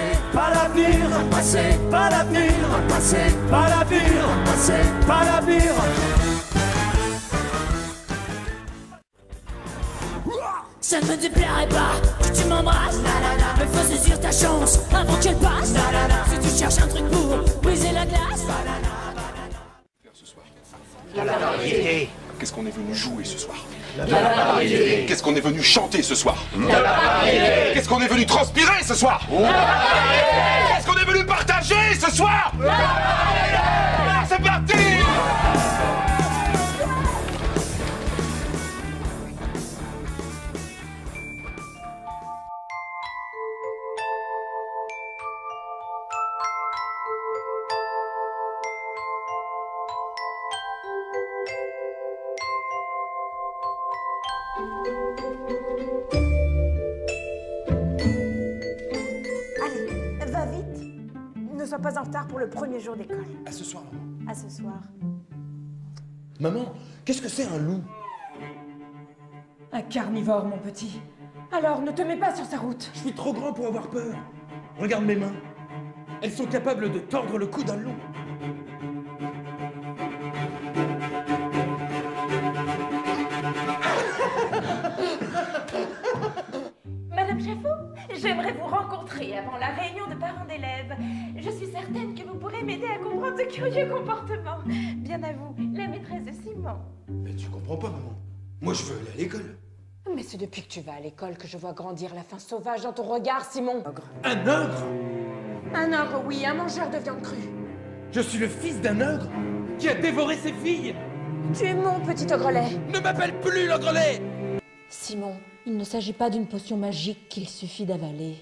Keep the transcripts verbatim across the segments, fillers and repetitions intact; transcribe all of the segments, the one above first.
pas l'avenir, dans le passé, pas l'avenir, dans le passé, pas l'avenir, dans le passé, pas l'avenir. Ça ne me déplairait pas que tu m'embrasses, mais faut saisir ta chance avant qu'elle passe. Si tu cherches un truc pour briser la glace. Ce soir. La variété. Qu'est-ce qu'on est venu jouer ce soir? La variété. Qu'est-ce qu'on est venu chanter ce soir? La variété. Qu'est-ce qu'on est venu transpirer ce soir? La variété. Qu'est-ce qu'on est venu partager ce soir? La variété. Alors c'est parti! Allez, va vite. Ne sois pas en retard pour le premier jour d'école. À ce soir, maman. À ce soir. Maman, qu'est-ce que c'est un loup? Un carnivore, mon petit. Alors, ne te mets pas sur sa route. Je suis trop grand pour avoir peur. Regarde mes mains. Elles sont capables de tordre le cou d'un loup. Madame Chafaud, j'aimerais vous rencontrer avant la réunion de parents d'élèves. Je suis certaine que vous pourrez m'aider à comprendre ce curieux comportement. Bien à vous, la maîtresse de Simon. Mais tu comprends pas, maman. Moi, je veux aller à l'école. Mais c'est depuis que tu vas à l'école que je vois grandir la faim sauvage dans ton regard, Simon. Un ogre? Un ogre, oui, un mangeur de viande crue. Je suis le fils d'un ogre qui a dévoré ses filles. Tu es mon petit ogrelet. Ne m'appelle plus l'ogrelet. Simon, il ne s'agit pas d'une potion magique qu'il suffit d'avaler.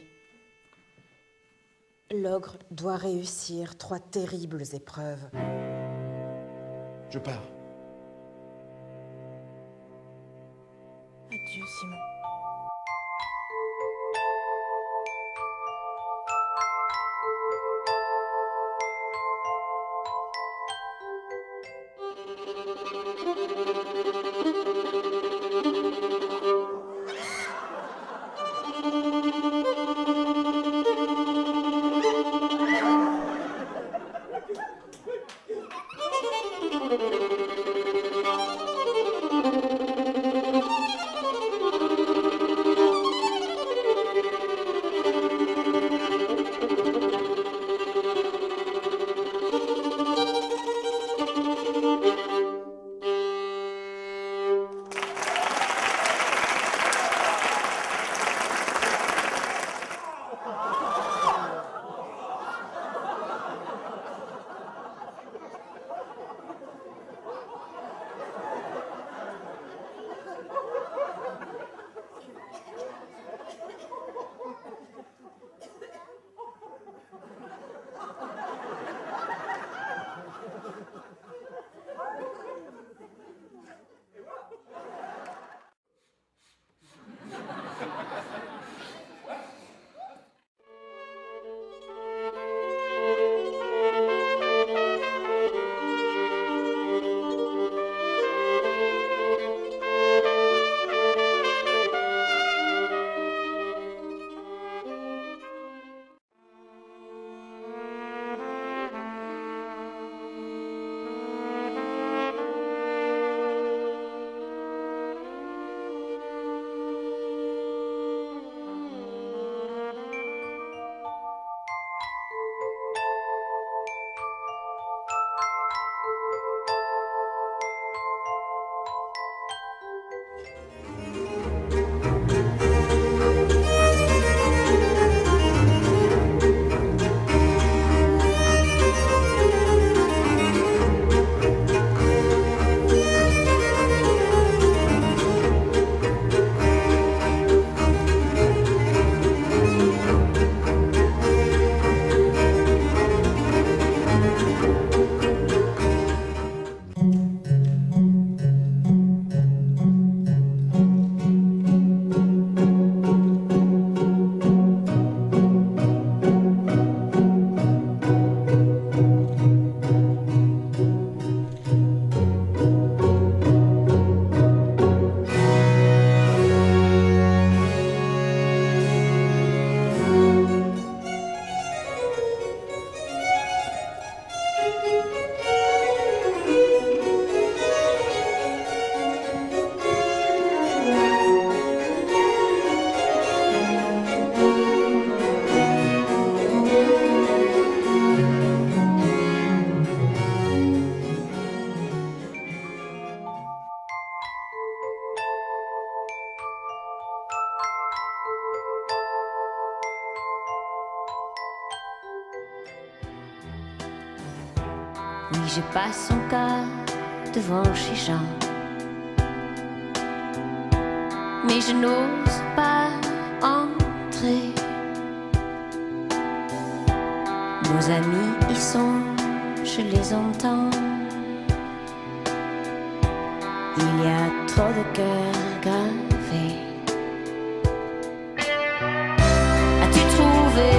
L'ogre doit réussir trois terribles épreuves. Je pars. Adieu, Simon. Oui, je passe son cas devant chez Jean, mais je n'ose pas entrer. Nos amis y sont, je les entends. Il y a trop de cœurs gravés. As-tu trouvé,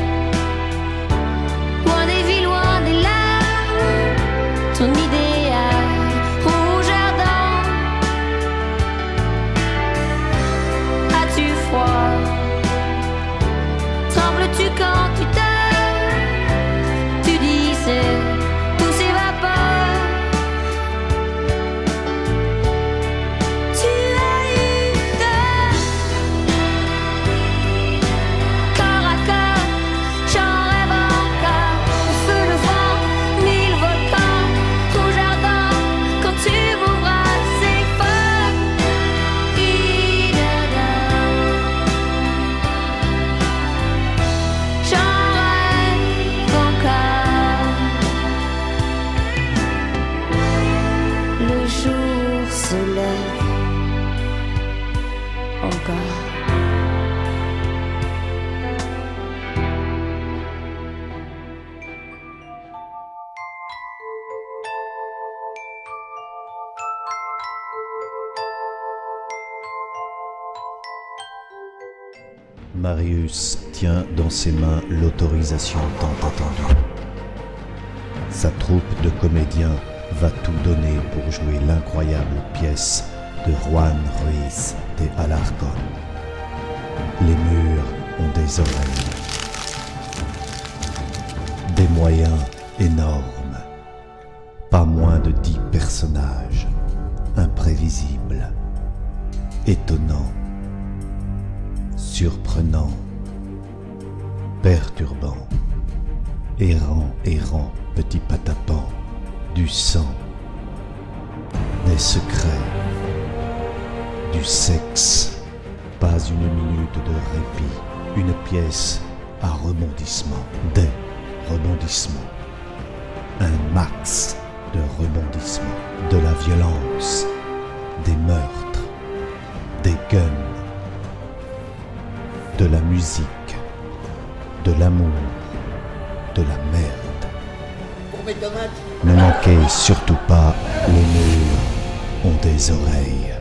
loin des villes, loin des larmes, ton idéal rouge ardent? As-tu froid, trembles-tu quand tu te tu disais tout s'évapore? Tu as eu tort. Corps à corps, j'en rêve encore. Le feu, le vent, mille volcans, rouge ardent. Quand tu m'embrasses, c'est fort. Idada. J'en rêve encore. Le jour se lève encore. Marius tient dans ses mains l'autorisation tant attendue. Sa troupe de comédiens va tout donner pour jouer l'incroyable pièce de Juan Ruiz de Alarcón. Les murs ont des oreilles. Des moyens énormes. Pas moins de dix personnages. Imprévisibles. Étonnants. Surprenant, perturbant, errant, errant, petit patapan, du sang, des secrets, du sexe, pas une minute de répit, une pièce à rebondissement, des rebondissements, un max de rebondissements, de la violence, des meurtres, des guns, de la musique, de l'amour, de la merde. Pour mes tomates. Ne manquez surtout pas, les murs ont des oreilles.